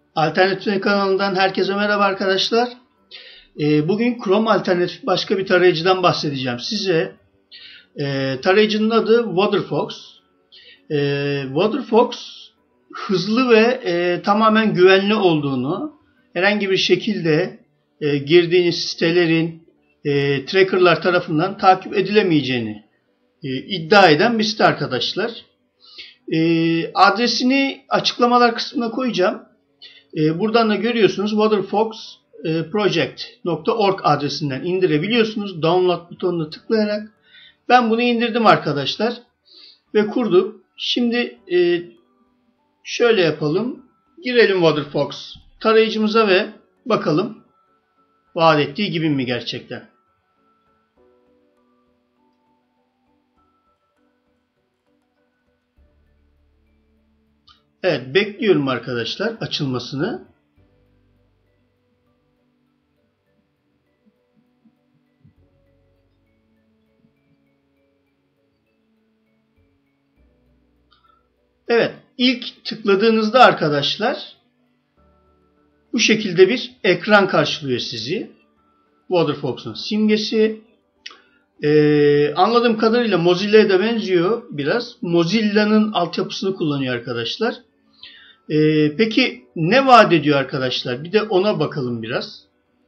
Alternatif kanalından herkese merhaba arkadaşlar. Bugün Chrome alternatif başka bir tarayıcıdan bahsedeceğim size. Tarayıcının adı WaterFox. WaterFox hızlı ve tamamen güvenli olduğunu, herhangi bir şekilde girdiğiniz sitelerin trackerlar tarafından takip edilemeyeceğini iddia eden bir site arkadaşlar. Adresini açıklamalar kısmına koyacağım. Buradan da görüyorsunuz waterfoxproject.org adresinden indirebiliyorsunuz. Download butonuna tıklayarak. Ben bunu indirdim arkadaşlar ve kurdum. Şimdi şöyle yapalım. Girelim WaterFox tarayıcımıza ve bakalım vaat ettiği gibi mi gerçekten. Evet, bekliyorum arkadaşlar açılmasını. Evet, ilk tıkladığınızda arkadaşlar bu şekilde bir ekran karşılıyor sizi. WaterFox'un simgesi. Anladığım kadarıyla Mozilla'ya da benziyor biraz. Mozilla'nın altyapısını kullanıyor arkadaşlar. Peki ne vaat ediyor arkadaşlar? Bir de ona bakalım biraz.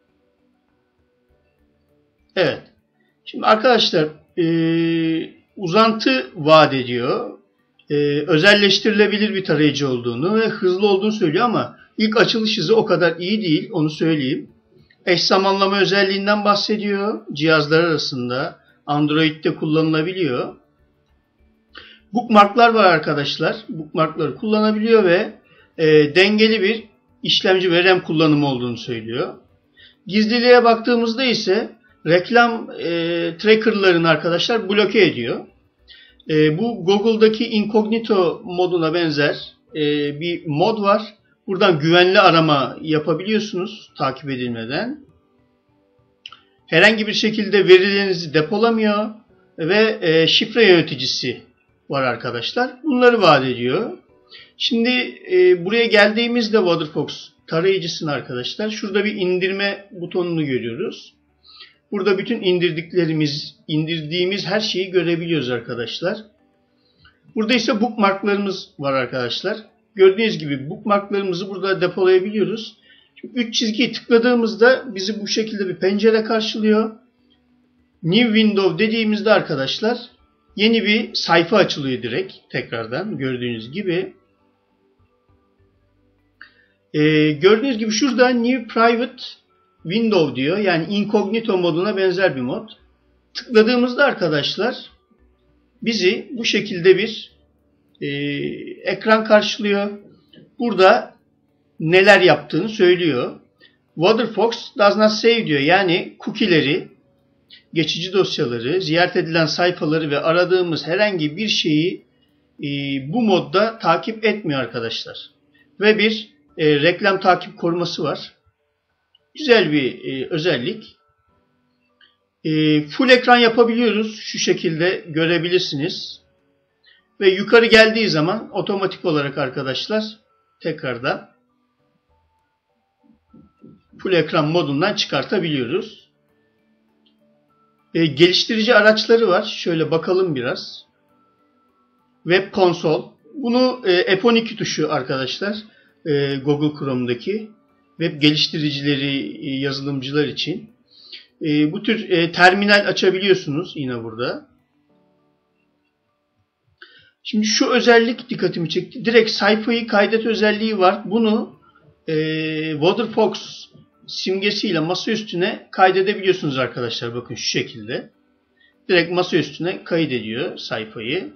Evet. Şimdi arkadaşlar uzantı vaat ediyor. Özelleştirilebilir bir tarayıcı olduğunu ve hızlı olduğunu söylüyor ama ilk açılış hızı o kadar iyi değil. Onu söyleyeyim. Eş zamanlama özelliğinden bahsediyor. Cihazlar arasında Android'de kullanılabiliyor. Bookmarklar var arkadaşlar. Bookmarkları kullanabiliyor ve dengeli bir işlemci ve RAM kullanımı olduğunu söylüyor. Gizliliğe baktığımızda ise reklam trackerlarını arkadaşlar bloke ediyor. Bu Google'daki incognito moduna benzer bir mod var. Buradan güvenli arama yapabiliyorsunuz takip edilmeden. Herhangi bir şekilde verilerinizi depolamıyor ve şifre yöneticisi var arkadaşlar. Bunları vaat ediyor. Şimdi buraya geldiğimizde WaterFox tarayıcısını arkadaşlar şurada bir indirme butonunu görüyoruz. Burada bütün indirdiğimiz her şeyi görebiliyoruz arkadaşlar. Burada ise bookmarklarımız var arkadaşlar. Gördüğünüz gibi bookmarklarımızı burada depolayabiliyoruz. Şimdi 3 çizgiyi tıkladığımızda bizi bu şekilde bir pencere karşılıyor. New Window dediğimizde arkadaşlar yeni bir sayfa açılıyor direkt tekrardan gördüğünüz gibi. Gördüğünüz gibi şurada New Private Window diyor. Yani incognito moduna benzer bir mod. Tıkladığımızda arkadaşlar bizi bu şekilde bir ekran karşılıyor. Burada neler yaptığını söylüyor. WaterFox does not save diyor. Yani cookie'leri, geçici dosyaları, ziyaret edilen sayfaları ve aradığımız herhangi bir şeyi bu modda takip etmiyor arkadaşlar. Ve bir reklam takip koruması var. Güzel bir özellik. Full ekran yapabiliyoruz. Şu şekilde görebilirsiniz. Ve yukarı geldiği zaman otomatik olarak arkadaşlar tekrardan full ekran modundan çıkartabiliyoruz. Geliştirici araçları var. Şöyle bakalım biraz. Web konsol. Bunu F12 tuşu arkadaşlar. Google Chrome'daki web geliştiricileri, yazılımcılar için. Bu tür terminal açabiliyorsunuz yine burada. Şimdi şu özellik dikkatimi çekti. Direkt sayfayı kaydet özelliği var. Bunu WaterFox simgesiyle masa üstüne kaydedebiliyorsunuz arkadaşlar. Bakın şu şekilde. Direkt masa üstüne kaydediyor sayfayı.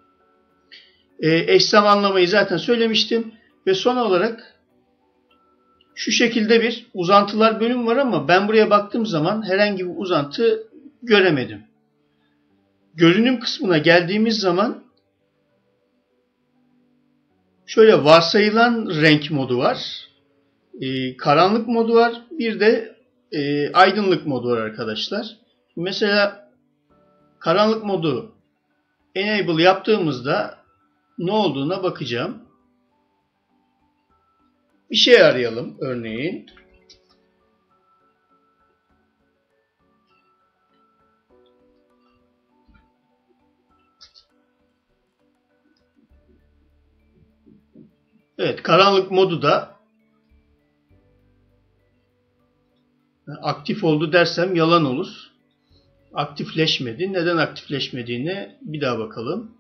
Eş zamanlamayı zaten söylemiştim. Ve son olarak şu şekilde bir uzantılar bölüm var ama ben buraya baktığım zaman herhangi bir uzantı göremedim. Görünüm kısmına geldiğimiz zaman şöyle varsayılan renk modu var. Karanlık modu var. Bir de aydınlık modu var arkadaşlar. Mesela karanlık modu enable yaptığımızda ne olduğuna bakacağım. Bir şey arayalım örneğin. Evet, karanlık modu da aktif oldu dersem yalan olur. Aktifleşmedi. Neden aktifleşmediğine bir daha bakalım.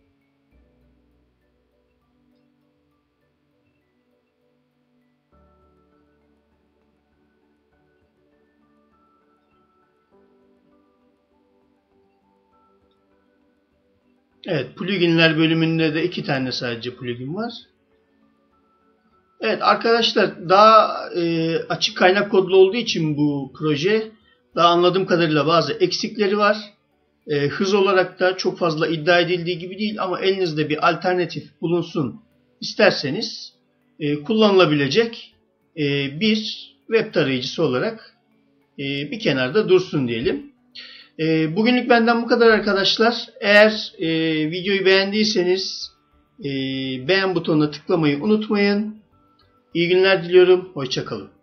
Evet, pluginler bölümünde de 2 tane sadece plugin var. Evet arkadaşlar, daha açık kaynak kodlu olduğu için bu proje, daha anladığım kadarıyla bazı eksikleri var. Hız olarak da çok fazla iddia edildiği gibi değil, ama elinizde bir alternatif bulunsun isterseniz kullanılabilecek bir web tarayıcısı olarak bir kenarda dursun diyelim. Bugünlük benden bu kadar arkadaşlar. Eğer videoyu beğendiyseniz beğen butonuna tıklamayı unutmayın. İyi günler diliyorum. Hoşça kalın.